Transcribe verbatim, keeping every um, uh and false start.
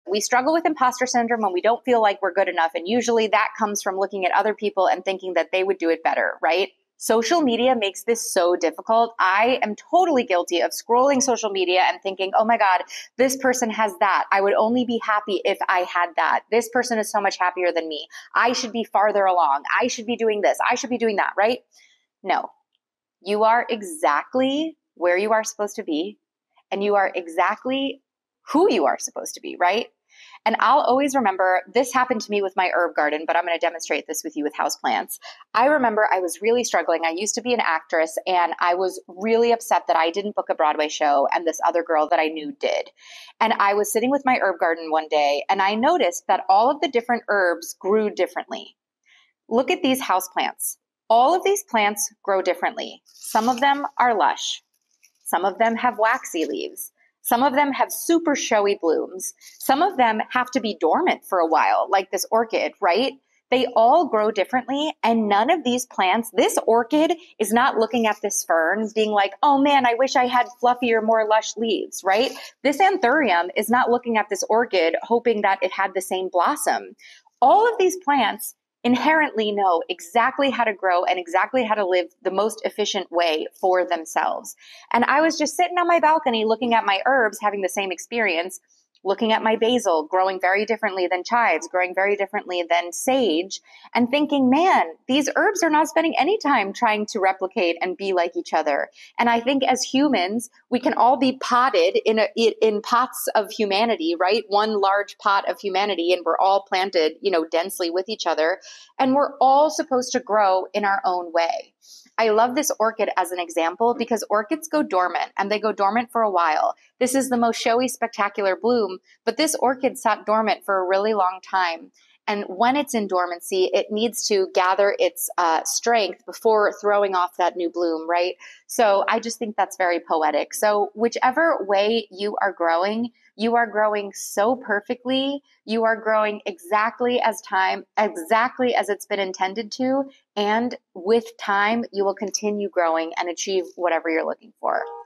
We struggle with imposter syndrome when we don't feel like we're good enough. And usually that comes from looking at other people and thinking that they would do it better, right? Social media makes this so difficult. I am totally guilty of scrolling social media and thinking, oh my God, this person has that. I would only be happy if I had that. This person is so much happier than me. I should be farther along. I should be doing this. I should be doing that, right? No, you are exactly where you are supposed to be, and you are exactly who you are supposed to be, right? And I'll always remember, this happened to me with my herb garden, but I'm going to demonstrate this with you with houseplants. I remember I was really struggling. I used to be an actress, and I was really upset that I didn't book a Broadway show and this other girl that I knew did. And I was sitting with my herb garden one day, and I noticed that all of the different herbs grew differently. Look at these houseplants. All of these plants grow differently. Some of them are lush. Some of them have waxy leaves. Some of them have super showy blooms. Some of them have to be dormant for a while, like this orchid, right? They all grow differently, and none of these plants, this orchid is not looking at this fern being like, oh man, I wish I had fluffier, more lush leaves, right? This anthurium is not looking at this orchid hoping that it had the same blossom. All of these plants inherently know exactly how to grow and exactly how to live the most efficient way for themselves. And I was just sitting on my balcony looking at my herbs, having the same experience, looking at my basil growing very differently than chives, growing very differently than sage, and thinking, man, these herbs are not spending any time trying to replicate and be like each other. And I think as humans, we can all be potted in a, in pots of humanity, right? One large pot of humanity, and we're all planted, you know, densely with each other. And we're all supposed to grow in our own way. I love this orchid as an example because orchids go dormant, and they go dormant for a while. This is the most showy, spectacular bloom, but this orchid sat dormant for a really long time. And when it's in dormancy, it needs to gather its uh, strength before throwing off that new bloom, right? So I just think that's very poetic. So whichever way you are growing, you are growing so perfectly. You are growing exactly as time, exactly as it's been intended to. And with time, you will continue growing and achieve whatever you're looking for.